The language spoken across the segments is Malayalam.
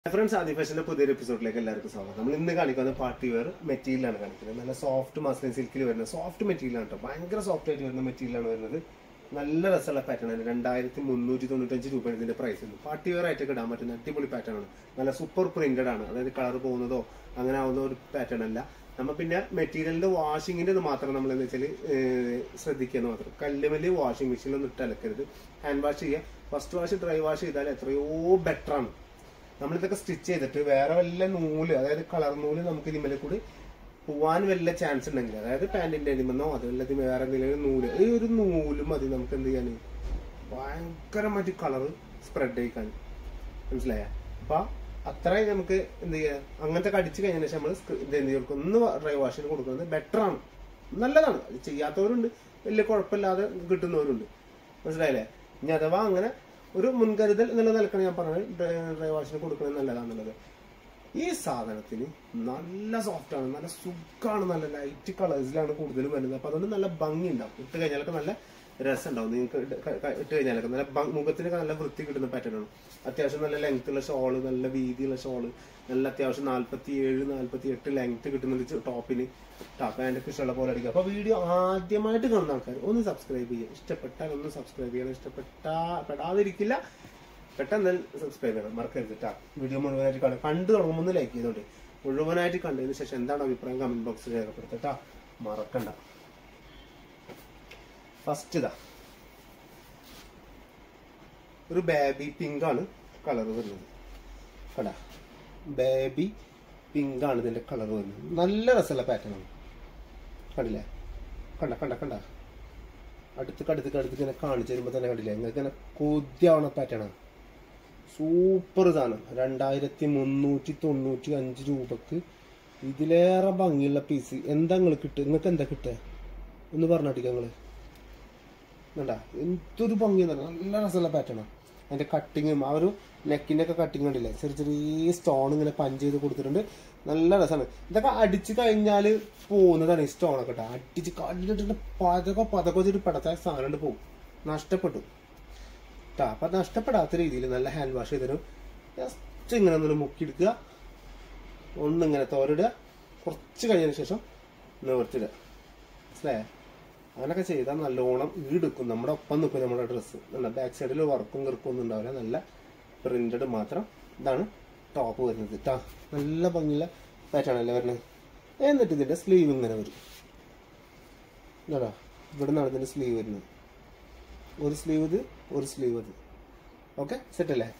Friends, Adi Fashion's പുതിയ എപ്പിസോഡിലേക്ക് എല്ലാവർക്കും സ്വാഗതം. നമ്മൾ ഇന്ന് കാണിക്കുന്നത് പാർട്ടി വെയർ മെറ്റീരിയലാണ് കാണിക്കുന്നത്. നല്ല സോഫ്റ്റ് മസ്ലിൻ സിൽക്കിൽ വരുന്ന സോഫ്റ്റ് മെറ്റീരിയലാണ് കേട്ടോ. ഭയങ്കര സോഫ്റ്റ് ആയിട്ട് വരുന്ന മെറ്റീരിയലാണ് വരുന്നത്. നല്ല രസമുള്ള പാറ്റേൺ ആണ്. 2395 രൂപയാണ് ഇതിന്റെ പ്രൈസ്. പാർട്ടി വെയർ ആയിട്ടൊക്കെ ഇടാൻ പറ്റുന്ന അടിപൊളി പാറ്റേൺ ആണ്. നല്ല സൂപ്പർ പ്രിന്റഡ് ആണ്. അതായത് കളർ പോകുന്നതോ അങ്ങനെ ആവുന്ന ഒരു പാറ്റേൺ അല്ല. നമ്മൾ പിന്നെ മെറ്റീരിയലിന്റെ വാഷിങ്ങിന്റെ മാത്രം നമ്മൾ എന്താ വെച്ചാൽ ശ്രദ്ധിക്കുക മാത്രം. കല്ലുമല്ല് വാഷിംഗ് മെഷീനിലൊന്നും ഇട്ട് അലക്കരുത്. ഹാൻഡ് വാഷ് ചെയ്യുക. ഫസ്റ്റ് വാഷ് ഡ്രൈ വാഷ് ചെയ്താൽ എത്രയോ ബെറ്റർ ആണ്. നമ്മളിതൊക്കെ സ്റ്റിച്ച് ചെയ്തിട്ട് വേറെ വല്ല നൂല്, അതായത് കളർ നൂല് നമുക്ക് ഇതിന്മേലെ കൂടി പോവാൻ വല്ല ചാൻസ് ഉണ്ടെങ്കിൽ, അതായത് പാന്റിന്റെ അടിമെന്നോ അതുമല്ലാതെ വേറെ എന്തെങ്കിലും നൂല്, ഈ ഒരു നൂലും മതി നമുക്ക് എന്ത് ചെയ്യാൻ ഭയങ്കരമായിട്ട് കളർ സ്പ്രെഡ് ചെയ്യിക്കാൻ. മനസ്സിലായ? അപ്പൊ അത്രയും നമുക്ക് എന്ത് ചെയ്യാം, അങ്ങനത്തെ കടിച്ചു കഴിഞ്ഞതിന് ശേഷം നമ്മൾ ഇത് എന്ത് ചെയ്യും, ഒന്ന് ഡ്രൈ വാഷിന് കൊടുക്കുന്നത് ബെറ്റർ ആണ്, നല്ലതാണ്. അത് ചെയ്യാത്തവരുണ്ട്, വലിയ കുഴപ്പമില്ലാതെ കിട്ടുന്നവരുണ്ട്. മനസ്സിലായില്ലേ? ഇനി അഥവാ അങ്ങനെ ഒരു മുൻകരുതൽ എന്നുള്ള നിലക്കാണ് ഞാൻ പറഞ്ഞത് ഡ്രൈ വാഷിന് കൊടുക്കുന്നത് നല്ലതാണെന്നുള്ളത്. ഈ സാധനത്തിന് നല്ല സോഫ്റ്റ് ആണ്, നല്ല സുഖമാണ്, നല്ല ലൈറ്റ് കളേഴ്സിലാണ് കൂടുതലും വരുന്നത്. അപ്പൊ അതുകൊണ്ട് നല്ല ഭംഗി ഉണ്ടാവും. ഇട്ട് കഴിഞ്ഞാലൊക്കെ നല്ല രസം ഉണ്ടാവും. നിങ്ങൾക്ക് ഇട്ട് കഴിഞ്ഞാലൊക്കെ നല്ല മുഖത്തിനൊക്കെ നല്ല വൃത്തി കിട്ടുന്ന പാറ്റേൺ ആണ്. അത്യാവശ്യം നല്ല ലെങ്ത് ഉള്ള ഷോള്, നല്ല വീതിയുള്ള ഷോള്, നല്ല അത്യാവശ്യം 47-48 ലെങ്ത് കിട്ടുന്ന ടോപ്പിന് പാൻറ്റൊക്കെ ഇഷ്ടമുള്ള പോലെ അടിക്കുക. അപ്പൊ വീഡിയോ ആദ്യമായിട്ട് കാണുന്ന ആൾക്കാർ ഒന്ന് സബ്സ്ക്രൈബ് ചെയ്യുക. ഇഷ്ടപ്പെട്ടാൽ ഒന്ന് സബ്സ്ക്രൈബ് ചെയ്യണം. പെടാതിരിക്കില്ല, പെട്ടെന്ന് സബ്സ്ക്രൈബ് ചെയ്യണം, മറക്കരുത് കേട്ടോ. വീഡിയോ മുഴുവനായിട്ട് കാണും. കണ്ടു തുടങ്ങുമ്പോൾ ഒന്ന് ലൈക്ക് ചെയ്തോണ്ട്. മുഴുവനായിട്ട് കണ്ടതിന് ശേഷം എന്താണ് അഭിപ്രായം കമന്റ് ബോക്സിൽ രേഖപ്പെടുത്തട്ടാ, മറക്കണ്ട. ഫസ്റ്റ് ഇതാ ഒരു ബേബി പിങ്ക് ആണ് കളർ വരുന്നത്. കണ്ടാ, ബേബി പിങ്ക് ആണ് ഇതിന്റെ കളർ വരുന്നത്. നല്ല രസമുള്ള പാറ്റേൺ ആണ്. കണ്ടില്ലേ? കണ്ട കണ്ട കണ്ട അടുത്ത് ഇങ്ങനെ കാണിച്ചു തരുമ്പോ തന്നെ കണ്ടില്ലേ, നിങ്ങൾക്ക് ഇങ്ങനെ കൊതിയാവണ പാറ്റേൺ ആണ്. സൂപ്പർ സാധനം. 2395 രൂപക്ക് ഇതിലേറെ ഭംഗിയുള്ള പീസ് എന്താ നിങ്ങൾ കിട്ടുക? നിങ്ങൾക്ക് എന്താ കിട്ടുക ഒന്ന് പറഞ്ഞാട്ടിക്ക നിങ്ങള്. വേണ്ട, എന്തൊരു ഭംഗി, നല്ല രസമുള്ള പാറ്റേൺ ആണ്. അതിന്റെ കട്ടിങ്ങും ആ ഒരു നെക്കിന്റെ ഒക്കെ കട്ടിങ് കണ്ടില്ലേ, ചെറിയ ചെറിയ സ്റ്റോൺ ഇങ്ങനെ പഞ്ച് ചെയ്ത് കൊടുത്തിട്ടുണ്ട്. നല്ല രസമാണ്. ഇതൊക്കെ അടിച്ചു കഴിഞ്ഞാൽ പോകുന്നതാണ് ഈ സ്റ്റോണൊക്കെ കേട്ടോ. അടിച്ച് കല്ലിട്ടിട്ട് പതക്കെ വെച്ചിട്ട് പെടത്താൻ സാധനം പോകും, നഷ്ടപ്പെട്ടു കേട്ടോ. അപ്പൊ നഷ്ടപ്പെടാത്ത രീതിയിൽ നല്ല ഹാൻഡ് വാഷ് ചെയ്തിട്ട് ജസ്റ്റ് ഇങ്ങനെ ഒന്ന് മുക്കിയെടുക്കുക, ഒന്നിങ്ങനെ തോരിടുക, കുറച്ച് കഴിഞ്ഞതിന് ശേഷം നിവർത്തിടുക. മനസ്സിലായേ? അങ്ങനൊക്കെ ചെയ്താൽ നല്ലോണം ഈടുക്കും, നമ്മുടെ ഒപ്പം നിൽക്കും നമ്മുടെ ഡ്രസ്സ്. ബാക്ക് സൈഡിൽ വർക്കും കിറക്കും ഒന്നും ഉണ്ടാവില്ല, നല്ല പ്രിന്റഡ് മാത്രം. ഇതാണ് ടോപ്പ് വരുന്നത് കേട്ടോ. നല്ല ഭംഗിയുള്ള പാറ്റേൺ അല്ലേ വരുന്നത്. എന്നിട്ട് ഇതിന്റെ സ്ലീവ് ഇങ്ങനെ വരും. ഇതാ ഇവിടെ നിന്നാണ് ഇതിന്റെ സ്ലീവ് വരുന്നത്. ഒരു സ്ലീവ് ഇത്, ഒരു സ്ലീവ് ഇത്. ഓക്കെ, സെറ്റ് അല്ലേ?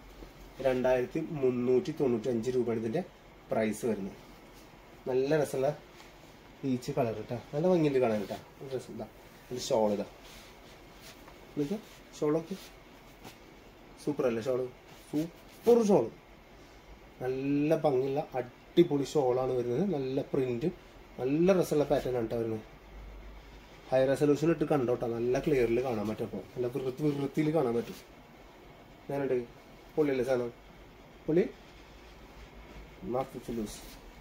2395 രൂപയാണ് ഇതിന്റെ പ്രൈസ് വരുന്നത്. നല്ല രസമുള്ള പീച്ച് കളർ കേട്ടോ. നല്ല ഭംഗിയുണ്ട് കാണാൻ കേട്ടോ. ഡ്രസ് ഇതാ, ഇത് ഷോൾ ഇതാ, എന്നിട്ട് ഷോളൊക്കെ സൂപ്പർ അല്ലേ? ഷോള് സൂപ്പർ ഷോള്, നല്ല ഭംഗിയുള്ള അടിപൊളി ഷോളാണ് വരുന്നത്. നല്ല പ്രിന്റ്, നല്ല രസമുള്ള പാറ്റേൺ ആണ് കേട്ടോ വരുന്നത്. ഹൈ റെസൊല്യൂഷൻ ഇട്ട് കണ്ടോട്ടോ, നല്ല ക്ലിയറിൽ കാണാൻ പറ്റും. അപ്പോൾ നല്ല വൃത്തിയിൽ കാണാൻ പറ്റും. ഞാനുണ്ട് പൊള്ളിയല്ലേ സാധനം, പൊള്ളി ലൂസ്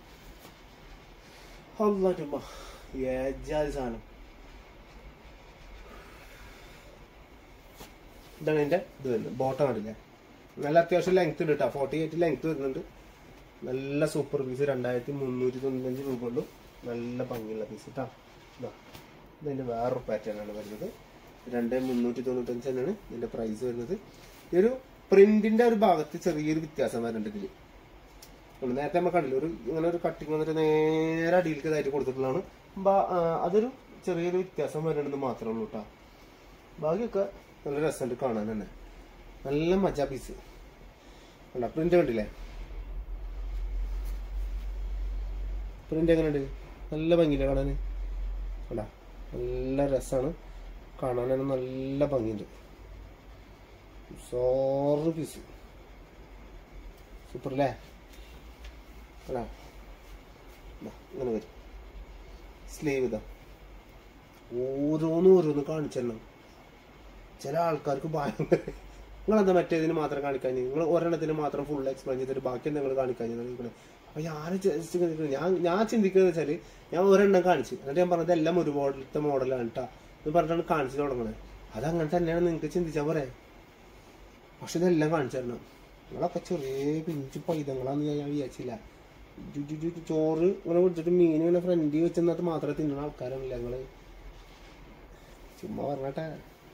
ഏജാതി സാധനം. ഇതാണ് എന്റെ ഇത് വരുന്നത്. ബോട്ടം കണ്ടില്ലേ, നല്ല അത്യാവശ്യം ലെങ്ത് ഉണ്ട് കേട്ടോ. 48 ലെങ്ത് വരുന്നുണ്ട്. നല്ല സൂപ്പർ പീസ്. 2395 രൂപ ഉള്ളൂ. നല്ല ഭംഗിയുള്ള പീസ് കേട്ടോ. ഇതിന്റെ വേറൊരു പാറ്റേൺ ആണ് വരുന്നത്. 2395 തന്നെയാണ് ഇതിന്റെ പ്രൈസ് വരുന്നത്. ഈ ഒരു പ്രിന്റിന്റെ ഒരു ഭാഗത്ത് ചെറിയൊരു വ്യത്യാസം വരുന്നുണ്ട് ഇതില്. നേരത്തെ നമ്മൾ കണ്ടില്ല, ഒരു ഇങ്ങനെ ഒരു കട്ടിങ് വന്നിട്ട് നേരെ അടിയിലേക്ക് ഇതായിട്ട് കൊടുത്തിട്ടുള്ളതാണ്. അതൊരു ചെറിയൊരു വ്യത്യാസം വരുന്നുണ്ടെന്ന് മാത്രമേ ഉള്ളൂ കേട്ടോ. ബാക്കിയൊക്കെ നല്ല രസമുണ്ട് കാണാൻ തന്നെ. നല്ല മജ പീസ് കണ്ട. പ്രിന്റ് കണ്ടില്ലേ, പ്രിന്റ് എങ്ങനെയുണ്ട്? നല്ല ഭംഗിയില്ല കാണാൻ. കണ്ട, നല്ല രസമാണ് കാണാൻ, നല്ല ഭംഗിയുണ്ട്. സോറ് പീസ് സൂപ്പർ അല്ലേ? അല്ല ഇങ്ങനെ വരും. സ്ലീവ് ഇതാ, ഓരോന്ന് കാണിച്ചെണ്ണം. ചില ആൾക്കാർക്ക് ഭയങ്കര, നിങ്ങളെന്താ മറ്റേതിന് മാത്രം കാണിക്കാൻ, നിങ്ങൾ ഒരെണ്ണത്തിന് മാത്രം ഫുൾ എക്സ്പ്ലെയിൻ ചെയ്തിട്ട് ബാക്കി നിങ്ങൾ കാണിക്കാൻ. അപ്പൊ ഞാൻ ചിന്തിക്കുന്നത് വെച്ചാല്, ഞാൻ ഒരെണ്ണം കാണിച്ചു, എന്നിട്ട് ഞാൻ പറഞ്ഞത് എല്ലാം ഒരുപോലത്തെ മോഡലാണ് കേട്ടോ എന്ന് പറഞ്ഞിട്ടാണ് കാണിച്ചു തുടങ്ങണത്. അതങ്ങനെ തന്നെയാണ് നിങ്ങൾക്ക് ചിന്തിച്ചാൽ പോരെ. പക്ഷെ ഇതെല്ലാം കാണിച്ചു തരണം. നിങ്ങളൊക്കെ ചെറിയ പിഞ്ചു പൈതങ്ങളാന്ന് ഞാൻ വിചാരിച്ചില്ല. ചോറ് ഇങ്ങനെ കുടിച്ചിട്ട് മീൻ ഇങ്ങനെ ഫ്രണ്ടിൽ വെച്ചെന്നിട്ട് മാത്രമേ തിന്നുന്ന ആൾക്കാരാണില്ല ഞങ്ങള്. ചുമ്മാ പറഞ്ഞട്ടെ.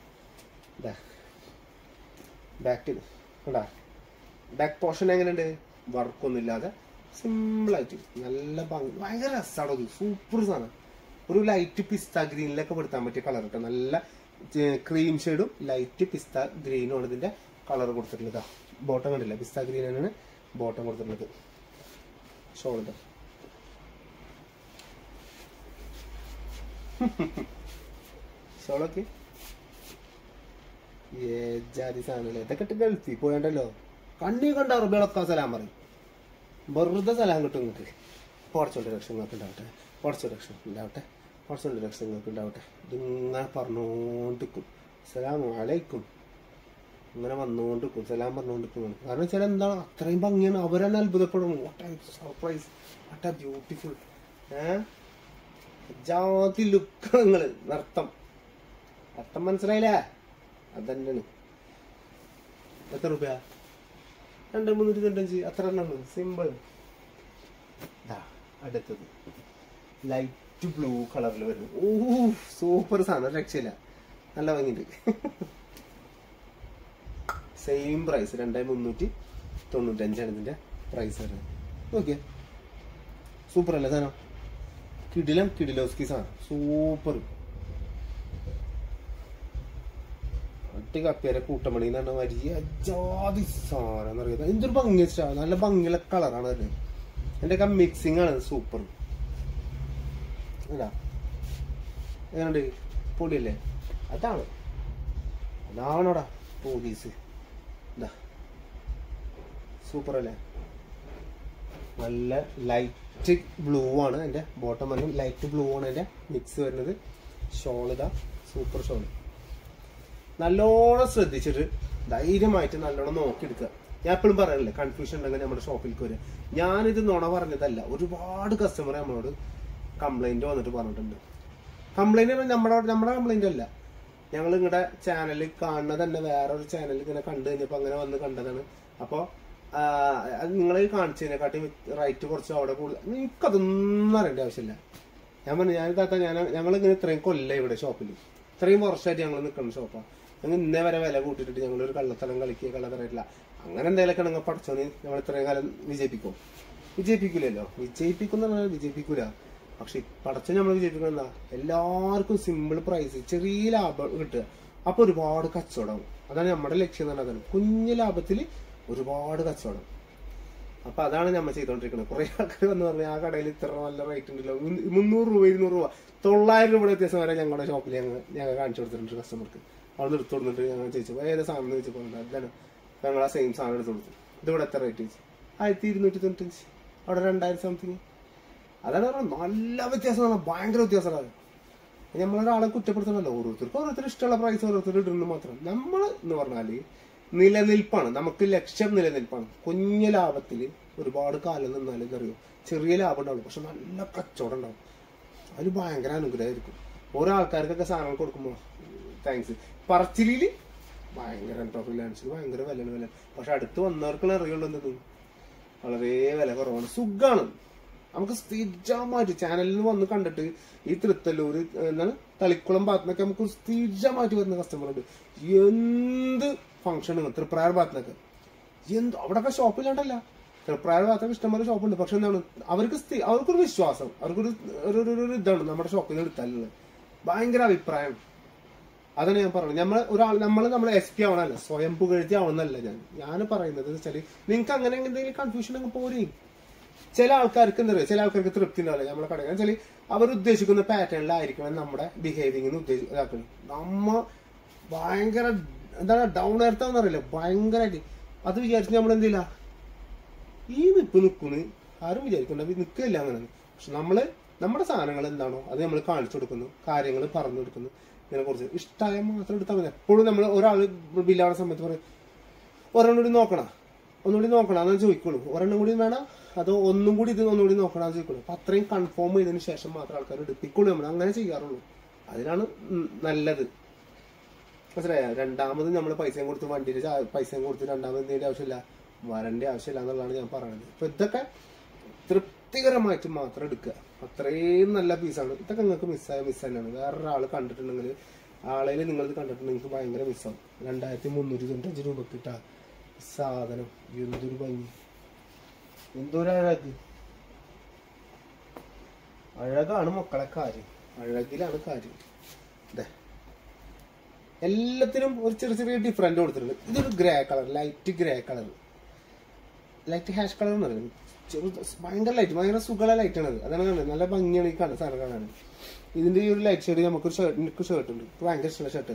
ബാക്ക് കണ്ടാ, ബാക്ക് പോർഷൻ എങ്ങനെയുണ്ട്? വർക്കൊന്നും ഇല്ലാതെ സിമ്പിളായിട്ട് നല്ല ഭംഗി, ഭയങ്കര രസമാണോ അത്. സൂപ്പർ സാധനം. ഒരു ലൈറ്റ് പിസ്ത ഗ്രീനിലൊക്കെ പെടുത്താൻ പറ്റിയ കളർ കേട്ടോ. നല്ല ക്രീം ഷെയ്ഡും ലൈറ്റ് പിസ്ത ഗ്രീനും ആണ് ഇതിന്റെ കളർ കൊടുത്തിട്ടുള്ളത്. ബോട്ടം കണ്ടില്ല, പിസ്ത ഗ്രീൻ തന്നെയാണ് ബോട്ടം കൊടുത്തിട്ടുള്ളത്. ഷോൾഡർ ഷോളൊക്കെ ജാതി സാധനല്ലേ. ഇതൊക്കെ ഇട്ട് ഗൾഫിൽ പോയണ്ടല്ലോ. കണ്ണി കണ്ട അറബികളൊക്കെ സലാം പറയും. വെറുതെ സലാം കിട്ടും നിങ്ങൾക്ക്. കുറച്ചുകൊണ്ട് രക്ഷങ്ങൾക്ക് ഉണ്ടാവട്ടെ, കുറച്ച് രക്ഷങ്ങൾക്ക് ഉണ്ടാവട്ടെ, കുറച്ചുകൊണ്ട് രക്ഷങ്ങൾക്ക് ഉണ്ടാവട്ടെ. ഇതിങ്ങനെ പറഞ്ഞുകൊണ്ടിരിക്കും സലാം അലൈക്കും, ഇങ്ങനെ വന്നുകൊണ്ടിരിക്കും, സലാം പറഞ്ഞുകൊണ്ടിരിക്കും. കാരണം വെച്ചാൽ എന്താണ്, അത്രയും ഭംഗിയാണ്. അവരെന്നെ അത്ഭുതപ്പെടും. What a surprise, what a beautiful. ജാതി ലുക്ക്. നിങ്ങള് നൃത്തം അർത്ഥം മനസ്സിലായില്ലേ? അതന്നെയാണ്. എത്ര രൂപ? 2,395. അത്ര എണ്ണ സിമ്പിൾ. അടുത്തത് ലൈറ്റ് ബ്ലൂ കളറിൽ വരുന്നു. സൂപ്പർ സാധനം, രക്ഷയില്ല. നല്ല ഭംഗിയുണ്ട്. സെയിം പ്രൈസ് 2,395 ഇതിന്റെ പ്രൈസ് വരുന്നത്. ഓക്കെ, സൂപ്പർ അല്ലേ സാധനം? കിടിലം കിടിലോസ്കി സാധനം, സൂപ്പർ. ഒറ്റ കപ്പിയരെ കൂട്ടമണി എന്ന് പറഞ്ഞ വലിയ ജാതി സാധനം എന്ന് പറയുന്നത്. എന്തൊരു ഭംഗി വെച്ചാ, നല്ല ഭംഗിയുള്ള കളറാണ് വരുന്നത്. എന്റെ ഒക്കെ മിക്സിംഗ് ആണ് സൂപ്പർ. എങ്ങനെയുണ്ട്? പൊടിയല്ലേ? അതാണോടാ പോലീസ്. സൂപ്പർ അല്ലേ? നല്ല ലൈറ്റ് ബ്ലൂ ആണ് എന്റെ ബോട്ടം വരുന്നത്. ലൈറ്റ് ബ്ലൂ ആണ് എന്റെ മിക്സ് വരുന്നത്. ഷോൾ ഇതാ, സൂപ്പർ ഷോൾ. നല്ലോണം ശ്രദ്ധിച്ചിട്ട് ധൈര്യമായിട്ട് നല്ലോണം നോക്കിയെടുക്കുക. ഞാൻ എപ്പോഴും പറയാനില്ലേ, കൺഫ്യൂഷൻ ഉണ്ടെങ്കിൽ നമ്മുടെ ഷോപ്പിലേക്ക് വരിക. ഞാനിത് നുണ പറഞ്ഞതല്ല. ഒരുപാട് കസ്റ്റമർ നമ്മളോട് കംപ്ലൈന്റ് വന്നിട്ട് പറഞ്ഞിട്ടുണ്ട്. കംപ്ലൈന്റ് നമ്മുടെ കംപ്ലൈന്റ് അല്ല, ഞങ്ങൾ നിങ്ങളുടെ ചാനൽ കാണുന്നത് തന്നെ വേറൊരു ചാനൽ ഇങ്ങനെ കണ്ടു കഴിഞ്ഞപ്പോൾ അങ്ങനെ വന്ന് കണ്ടതാണ്. അപ്പോൾ അത് നിങ്ങൾ കാണിച്ചതിനെക്കാട്ടി റേറ്റ് കുറച്ച് അവിടെ കൂടുതൽ. എനിക്കതൊന്നും അറിയേണ്ട ആവശ്യമില്ല. ഞാൻ പറഞ്ഞു, ഞങ്ങളിങ്ങനെ ഇത്രയും കൊല്ലം ഇവിടെ ഷോപ്പിൽ, ഇത്രയും വർഷമായിട്ട് ഞങ്ങൾ നിൽക്കുന്ന ഷോപ്പാണ്. ഞങ്ങൾ ഇന്നേ വരെ വില കൂട്ടിയിട്ട് ഞങ്ങളൊരു കള്ളത്തരം കള്ളത്തരമായിട്ടില്ല. അങ്ങനെ എന്തെങ്കിലുമൊക്കെ നിങ്ങൾ പഠിച്ചോന്ന് ഞങ്ങൾ ഇത്രയും കാലം വിജയിപ്പിക്കൂലല്ലോ. വിജയിപ്പിക്കൂല. പക്ഷെ പടച്ചോ നമ്മൾ വിജയിപ്പിക്കണം എന്താ, എല്ലാവർക്കും സിമ്പിൾ പ്രൈസ്, ചെറിയ ലാഭം കിട്ടുക. അപ്പൊ ഒരുപാട് കച്ചവടം. അതാണ് നമ്മുടെ ലക്ഷ്യം എന്ന് പറഞ്ഞാൽ, കുഞ്ഞു ലാഭത്തിൽ ഒരുപാട് കച്ചവടം. അപ്പൊ അതാണ് നമ്മൾ ചെയ്തോണ്ടിരിക്കുന്നത്. കുറെ ആൾക്കാർ വന്ന് പറഞ്ഞു, ആ കടയിൽ ഇത്ര നല്ല റേറ്റ് ഉണ്ടല്ലോ, 300 രൂപ 200 രൂപ 900 രൂപയുടെ വ്യത്യാസം വരെ ഞങ്ങളുടെ ഷോപ്പിൽ ഞങ്ങൾ കാണിച്ചു കൊടുത്തിട്ടുണ്ട് കസ്റ്റമർക്ക്. അവിടെ എടുത്തു കൊടുത്തിട്ട് ഞങ്ങൾ ചോദിച്ചു ഏത് സാധനം എന്ന് ചോദിച്ചപ്പോൾ അതാണ് ഞങ്ങൾ ആ സെയിം സാധനം എടുത്തു കൊടുത്തു. ഇതിവിടെ എത്ര റേറ്റ് ചോദിച്ചു? 1295. അവിടെ 2000 സംതിങ്. അതാണ് പറഞ്ഞത്, നല്ല വ്യത്യാസമാണ്, ഭയങ്കര വ്യത്യാസമാണ്. നമ്മളൊരാളെ കുറ്റപ്പെടുത്തണമല്ലോ. ഓരോരുത്തർക്ക് ഇഷ്ടമുള്ള പ്രൈസ് ഓരോരുത്തർ ഇടുന്നു മാത്രം. നമ്മൾ എന്ന് പറഞ്ഞാല് നിലനിൽപ്പാണ്, നമുക്ക് ലക്ഷ്യം നിലനിൽപ്പാണ്. കുഞ്ഞു ലാഭത്തിൽ ഒരുപാട് കാലം നിന്നാലും അറിയോ, ചെറിയ ലാഭം ഉണ്ടാവും, പക്ഷെ നല്ല കച്ചവടം ഉണ്ടാവും. അതിന് ഭയങ്കര അനുഗ്രഹമായിരിക്കും. ഓരോ ആൾക്കാർക്കൊക്കെ സാധനങ്ങൾ കൊടുക്കുമ്പോൾ താങ്ക്സ്. പറച്ചിലില് ഭയങ്കര ഭയങ്കര വില. പക്ഷെ അടുത്ത് വന്നവർക്കുള്ള അറിയുള്ളൂ എന്നത് വളരെ വില കുറവാണ്. സുഖാണ്. നമുക്ക് സ്ഥിരമായിട്ട് ചാനലിൽ നിന്ന് വന്ന് കണ്ടിട്ട് ഈ തൃത്തല്ലൂര് എന്താണ് തളിക്കുളം ഭാഗത്തുനിന്നൊക്കെ നമുക്ക് സ്ഥിരമായിട്ട് വരുന്ന കസ്റ്റമർ ഉണ്ട്. എന്ത് ഫംഗ്ഷനും തൃപ്രായർ ഭാഗത്തുനിന്നൊക്കെ അവിടെയൊക്കെ ഷോപ്പില്ലാണ്ടല്ല, തൃപ്രായർ ഭാഗത്തൊക്കെ ഇഷ്ടംപോലെ ഷോപ്പുണ്ട്. പക്ഷെ എന്താണ്, അവർക്കൊരു വിശ്വാസം, അവർക്കൊരു ഇതാണ് നമ്മുടെ ഷോപ്പിൽ നിന്ന് എടുത്താലുള്ളത്. ഭയങ്കര അഭിപ്രായം. അതാണ് ഞാൻ പറഞ്ഞത്. നമ്മൾ SP ആവണല്ല, സ്വയം പുകഴ്ത്തി ആവണമെന്നല്ല ഞാൻ പറയുന്നത്. വെച്ചാല് നിങ്ങൾക്ക് അങ്ങനെ എന്തെങ്കിലും കൺഫ്യൂഷൻ അങ്ങ് പോരേ. ചില ആൾക്കാർക്ക് എന്താ പറയുക, ചില ആൾക്കാർക്ക് തൃപ്തി ഉണ്ടാവില്ല നമ്മളെ കടയിൽ. വെച്ചാൽ അവർ ഉദ്ദേശിക്കുന്ന പാറ്റേണിലായിരിക്കണം നമ്മുടെ ബിഹേവിങ്ങിന് ഇതാക്കണം. ഭയങ്കര എന്താണ് ഡൗൺ എർത്താന്ന് അറിയില്ല, ഭയങ്കരമായിട്ട് അത് വിചാരിച്ച് നമ്മൾ എന്തില്ല ഈ നിൽക്കുന്നു ആരും വിചാരിക്കണ്ട, നിൽക്കില്ല അങ്ങനെ. പക്ഷെ നമ്മുടെ സാധനങ്ങൾ എന്താണോ അത് നമ്മൾ കാണിച്ചു കൊടുക്കുന്നു, കാര്യങ്ങൾ പറഞ്ഞു കൊടുക്കുന്നു. ഇതിനെ കുറിച്ച് ഇഷ്ടമായ മാത്രം എടുത്താൽ മതി. എപ്പോഴും നമ്മൾ ഒരാൾ ബില്ലാവുന്ന സമയത്ത് പറയും ഒരെണ്ണം കൂടി നോക്കണം, ഒന്നുകൂടി നോക്കണം അതെന്ന് ചോദിക്കുള്ളൂ. ഒരെണ്ണം കൂടി വേണം, അതോ ഒന്നുകൂടി ഒന്നുകൂടി നോക്കണം അത് ചോദിക്കുള്ളൂ. അപ്പൊ അത്രയും കൺഫേം ചെയ്തതിന് ശേഷം മാത്രം ആൾക്കാർ എടുപ്പിക്കുള്ളൂ. നമ്മൾ അങ്ങനെ ചെയ്യാറുള്ളൂ. അതിനാണ് നല്ലത്. മനസ്സിലായ? രണ്ടാമത് നമ്മൾ പൈസയും കൊടുത്ത് വണ്ടിയിൽ പൈസയും കൊടുത്ത് രണ്ടാമത് എന്തെങ്കിലും ആവശ്യമില്ല. വരേണ്ട ആവശ്യമില്ല എന്നുള്ളതാണ് ഞാൻ പറയുന്നത്. അപ്പോൾ ഇതൊക്കെ തൃപ്തികരമായിട്ട് മാത്രം എടുക്കുക. അത്രയും നല്ല പീസാണ്. ഇതൊക്കെ നിങ്ങൾക്ക് മിസ് തന്നെയാണ്. വേറൊരാൾ കണ്ടിട്ടുണ്ടെങ്കിൽ ആളെയിൽ നിങ്ങളിത് കണ്ടിട്ടുണ്ടെങ്കിൽ നിങ്ങൾക്ക് ഭയങ്കര മിസ്സാവും. 2395 രൂപക്ക് കിട്ടാ സാധനം. എന്തൊരു ഭംഗി, എന്തൊരു അഴക്. അഴകാണ് മക്കളെ കാര്യം, അഴകിലാണ് കാര്യം. ഇതെ എല്ലാത്തിനും ഒരു ചെറിയ ഡിഫറൻറ്റ് കൊടുത്തിട്ടുണ്ട്. ഇതൊരു grey colour, light grey colour, light ash colour എന്ന് പറയുന്നത്. ഭയങ്കര ലൈറ്റ്, ഭയങ്കര സുഖമുള്ള ലൈറ്റാണ് അത്. അതാണ് കാണുന്നത്. നല്ല ഭംഗിയാണ് ഈ സാധനം കാണാൻ. ഇതിന്റെ ഈ ഒരു ലൈറ്റ് ഷെയ്ഡ് നമുക്കൊരു ഷർട്ട്, എനിക്ക് ഷർട്ട് ഉണ്ട്, എനിക്ക് ഭയങ്കര ഇഷ്ടമുള്ള ഷർട്ട്.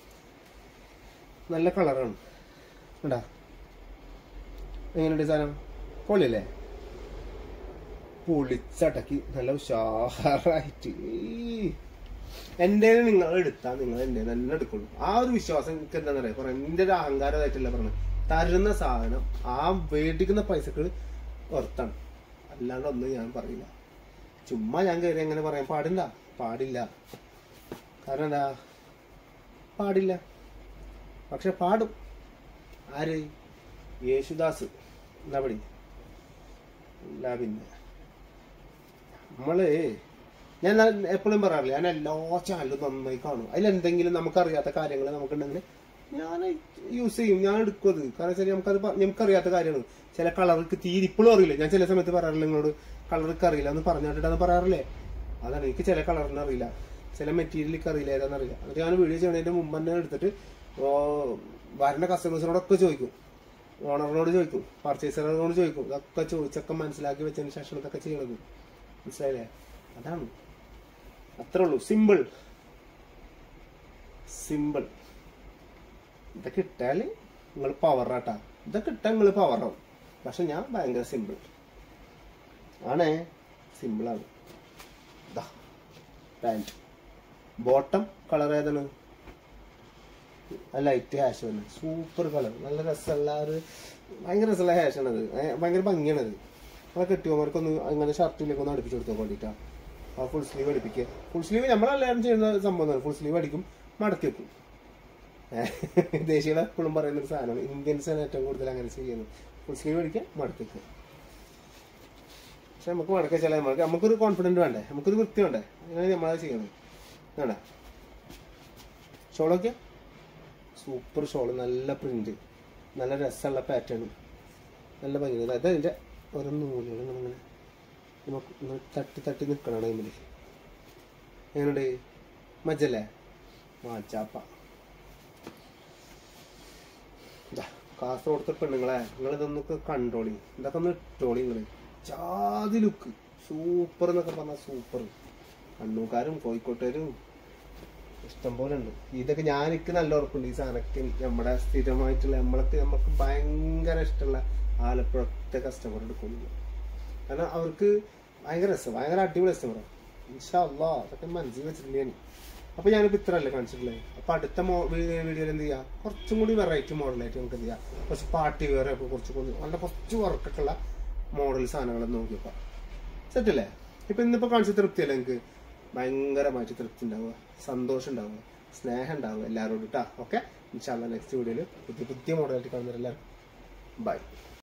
നല്ല കളറാണ് ഉണ്ടാ. എങ്ങനെയുണ്ട് സാധനം? പൊളിയല്ലേ? പൊളിച്ചടക്കി നല്ല ഉഷാറായിട്ട്. എൻ്റെ നിങ്ങൾ എടുത്താൽ നിങ്ങൾ എൻ്റെ തന്നെ എടുക്കുള്ളൂ. ആ ഒരു വിശ്വാസം എനിക്ക് എന്താണെന്ന് അറിയാം. പറയാം എൻ്റെ ഒരു അഹങ്കാരമായിട്ടല്ല പറഞ്ഞത്. തരുന്ന സാധനം ആ മേടിക്കുന്ന പൈസക്ക് പുറത്താണ്, അല്ലാണ്ട് ഒന്നും ഞാൻ പറയില്ല. ചുമ്മാ ഞാൻ കയറി എങ്ങനെ പറയാൻ പാടില്ല. കാരണം എന്താ? പാടില്ല. പക്ഷെ പാടും. ആര്? യേശുദാസ്. എന്താ പടി? അല്ല പിന്നെ ഞാൻ എപ്പോഴും പറയാറില്ല, ഞാൻ എല്ലാ ചാനലും നന്നായി കാണും. അതിലെന്തെങ്കിലും നമുക്കറിയാത്ത കാര്യങ്ങൾ നമുക്കുണ്ടെങ്കിൽ ഞാൻ യൂസ് ചെയ്യും, ഞാൻ എടുക്കും അത്. കാരണം വെച്ചാൽ നമുക്കറിയാത്ത കാര്യമാണ്. ചില കളർക്ക് തീരെ ഇപ്പോഴും അറിയില്ല. ഞാൻ ചില സമയത്ത് പറയാറില്ല നിങ്ങളോട്, കളർക്ക് അറിയില്ല എന്ന് പറഞ്ഞിട്ടാണ് പറയാറില്ലേ. അതാണ്, എനിക്ക് ചില കളറിന് അറിയില്ല, ചില മെറ്റീരിയലിലേക്ക് അറിയില്ല, ഏതാണെന്ന് അറിയില്ല. എന്നിട്ട് ഞാൻ വീഡിയോ ചെയ്യുന്നതിന്റെ മുമ്പ് തന്നെ എടുത്തിട്ട് വരുന്ന കസ്റ്റമേഴ്സിനോടൊക്കെ ചോദിക്കും, ഓണറിനോട് ചോദിക്കും, പർച്ചേസറിനോട് ചോദിക്കും. ഇതൊക്കെ ചോദിച്ചൊക്കെ മനസ്സിലാക്കി വെച്ചതിന് ശേഷം ഇതൊക്കെ ചെയ്യണത്. മനസ്സിലായില്ലേ? അതാണ്, അത്രേ ഉള്ളൂ. സിമ്പിൾ. ഇതൊക്കെ ഇട്ടാല് നിങ്ങൾ പവറാട്ടാ. ഇതൊക്കെ ഇട്ടാൽ നിങ്ങൾ പവറാവും. പക്ഷെ ഞാൻ ഭയങ്കര സിമ്പിൾ ആണേ. സിമ്പിളാണ്. പാൻറ് ബോട്ടം കളർ ഏതാണ്? ലൈറ്റ് ഹാഷ് തന്നെ, സൂപ്പർ കളർ, നല്ല രസമുള്ള ഒരു ഭയങ്കര രസമുള്ള ഹാഷാണത്. ഭയങ്കര ഭംഗിയാണത്. നമ്മളെ കെട്ടിയവർക്കൊന്ന് അങ്ങനെ ഷർട്ടിലേക്ക് ഒന്ന് അടുപ്പിച്ച് കൊടുക്കാൻ വേണ്ടിയിട്ടാ. ആ ഫുൾ സ്ലീവ് അടിപ്പിക്കുക. ഫുൾ സ്ലീവ് നമ്മളെല്ലാവരും ചെയ്യുന്ന സംഭവം. ഫുൾ സ്ലീവ് അടിക്കും, മടക്കി വെക്കും. ദേശീയത എപ്പോഴും പറയുന്നൊരു സാധനമാണ്. ഇന്ത്യൻസാണ് ഏറ്റവും കൂടുതൽ അങ്ങനെ ചെയ്യുന്നത്. ഫുൾ സ്ലീവ് അടിക്കുക, മടക്കി വെക്കുക. പക്ഷെ നമുക്ക് മടക്കി വെച്ചാൽ നമുക്കൊരു കോൺഫിഡൻറ്റ് വേണ്ടേ, നമുക്കൊരു വൃത്തി വേണ്ടേ, അങ്ങനെ നമ്മളത് ചെയ്യണം. വേണ്ട ഷോളൊക്കെ സൂപ്പർ ഷോള്, നല്ല പ്രിന്റ്, നല്ല രസമുള്ള പാറ്റേൺ, നല്ല ഭംഗി. അതായത് അതിൻ്റെ ഓരോ നൂലുകൾ ഇങ്ങനെ നമുക്ക് തട്ടി നിൽക്കണം ടൈമിൽ. എങ്ങനെയുണ്ട്? മജ്ജല്ലേ? മാച്ചാപ്പ. കാസർഗോഡത്തെ പെണ്ണുങ്ങളെ, നിങ്ങളിതൊന്നൊക്കെ കണ്ടോളി, ഇതൊക്കെ ഒന്ന് ഇട്ടോളി. നിങ്ങൾ ജാതി ലുക്ക്, സൂപ്പർ എന്നൊക്കെ പറഞ്ഞാൽ സൂപ്പർ. കണ്ണൂക്കാരും കോഴിക്കോട്ടുകാരും ഇഷ്ടം പോലെ ഉണ്ട്. ഇതൊക്കെ എനിക്ക് നല്ല ഉറപ്പുണ്ട്. ഈ സാധനമൊക്കെ നമ്മുടെ സ്ഥിരമായിട്ടുള്ള നമുക്ക് ഭയങ്കര ഇഷ്ടമുള്ള ആലപ്പുഴത്തെ കസ്റ്റമർ എടുക്കുന്നു. കാരണം അവർക്ക് ഭയങ്കര രസം, ഭയങ്കര അടിപൊളി കസ്റ്റമറാണ്. ഇൻഷാ അല്ലാഹ് അതൊക്കെ മനസ്സിൽ വെച്ചിട്ടുണ്ട് ഞാൻ. അപ്പോൾ ഞാനിപ്പോൾ ഇത്രയല്ലേ കാണിച്ചിട്ടുള്ളത്. അപ്പോൾ അടുത്ത വീഡിയോയിൽ എന്ത് ചെയ്യുക, കുറച്ചും കൂടി വെറൈറ്റി മോഡലായിട്ട് നമുക്ക് എന്ത് ചെയ്യുക, കുറച്ച് പാർട്ടി വെയർ ഒക്കെ കുറച്ച് വർക്കൊക്കെ ഉള്ള മോഡൽ സാധനങ്ങളൊന്നും നോക്കിയപ്പോൾ സെറ്റല്ലേ. ഇപ്പം ഇന്നിപ്പോൾ കാണിച്ച തൃപ്തിയല്ലേ എനിക്ക്? ഭയങ്കരമായിട്ട് തൃപ്തി ഉണ്ടാവുക, സന്തോഷം ഉണ്ടാവുക, സ്നേഹം ഉണ്ടാവുക എല്ലാവരോടും കേട്ടോ. ഓക്കെ, ഇൻഷാ അല്ലാഹ് നെക്സ്റ്റ് വീഡിയോയിൽ പുതിയ മോഡലായിട്ട് കാണുന്നവരെല്ലാവരും ബൈ.